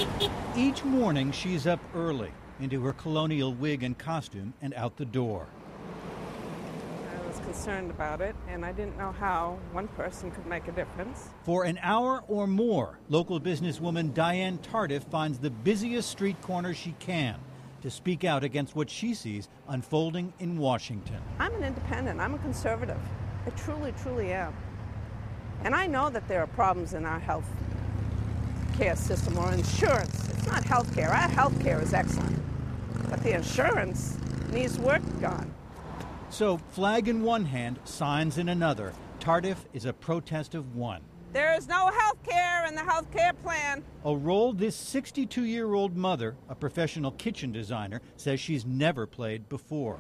Each morning, she's up early, into her colonial wig and costume, and out the door. I was concerned about it, and I didn't know how one person could make a difference. For an hour or more, local businesswoman Diane Tardif finds the busiest street corner she can to speak out against what she sees unfolding in Washington. I'm an independent. I'm a conservative. I truly, truly am. And I know that there are problems in our health care system or insurance. It's not health care. Our health care is excellent. But the insurance needs work done. So, flag in one hand, signs in another, Tardif is a protest of one. There is no health care in the health care plan. A role this 62-year-old mother, a professional kitchen designer, says she's never played before.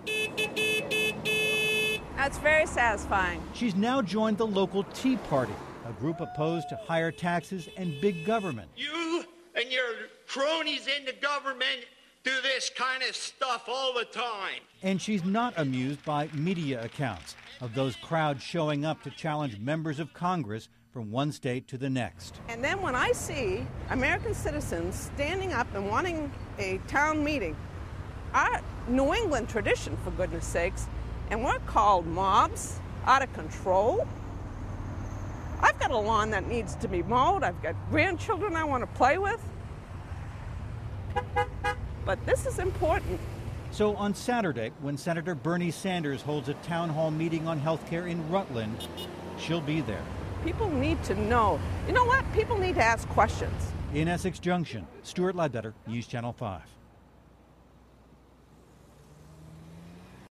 That's very satisfying. She's now joined the local Tea Party, a group opposed to higher taxes and big government. You and your cronies in the government do this kind of stuff all the time. And she's not amused by media accounts of those crowds showing up to challenge members of Congress from one state to the next. And then when I see American citizens standing up and wanting a town meeting, our New England tradition, for goodness sakes, and we're called mobs, out of control. I've got a lawn that needs to be mowed. I've got grandchildren I want to play with. But this is important. So on Saturday, when Senator Bernie Sanders holds a town hall meeting on health care in Rutland, she'll be there. People need to know. You know what? People need to ask questions. In Essex Junction, Stuart Ledbetter, News Channel 5.